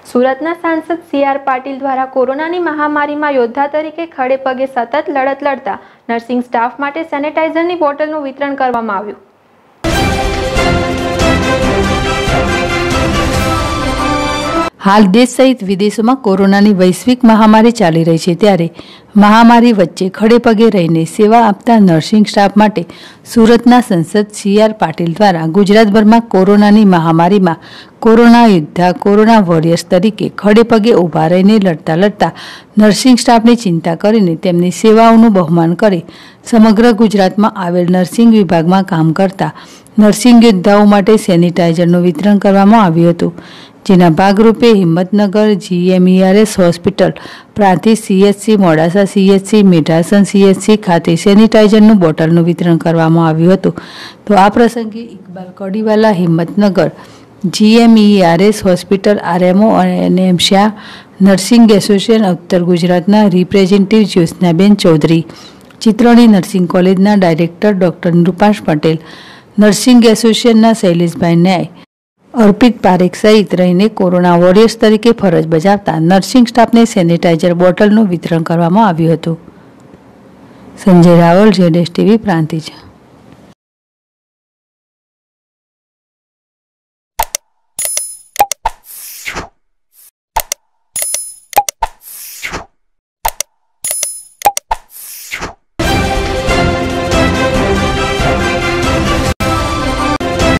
સુરતના સાંસદ CR પાટીલ દ્વારા કોરોનાની મહામારીમાં યોદ્ધા તરીકે ખડે પગે સતત લડત લડતા નર્સિંગ સ્ટાફ માટે સેનેટાઇઝરની બોટલનું વિતરણ કરવામાં આવ્યું। हाल देश सहित विदेशों में कोरोना की वैश्विक महामारी चाली रही है, त्यारे महामारी वच्चे खड़े पगे रहीने सेवा आपता नर्सिंग स्टाफ माटे सूरतना सांसद CR पाटील द्वारा गुजरातभर में कोरोना की महामारी में कोरोना योद्धा कोरोना वॉरियर्स तरीके खड़े पगे उभा रहीने लड़ता लड़ता नर्सिंग स्टाफ ने चिंता करीने तेमनी सेवाओं बहुमान करे समग्र गुजरात में आवेल नर्सिंग विभाग में काम करता नर्सिंग योद्धाओं माटे सेनिटाइजरનું वितरण કરવામાં આવ્યું હતું, જેના ભાગરૂપે Himmatnagar GMERS hospital, Prantij CHC Modasa CHC, Medhasan CHC ખાતે સેનિટાઇઝરનું બોટલનું વિતરણ કરવામાં આવ્યું હતું। તો આ પ્રસંગે Iqbal Kadiwala, Himmatnagar GMERS hospital RMO અને શાહ, નર્સિંગ એસોસિએશન ઉત્તર ગુજરાતના રિપ્રેઝેન્ટેટિવ જ્યોત્સનાબેન ચૌધરી, ચિત્રોણી નર્સિંગ કોલેજના director doctor Nrupash Patel, nursing association Shailesh bhai न्याय, अर्पित पारेख सहित रहीने कोरोना वॉरियर्स तरीके फरज बजावता नर्सिंग स्टाफ ने सेनिटाइजर बोटलનું વિતરણ કરવામાં આવ્યું હતું। संजय रावल, ZSTV, प्रांतिज।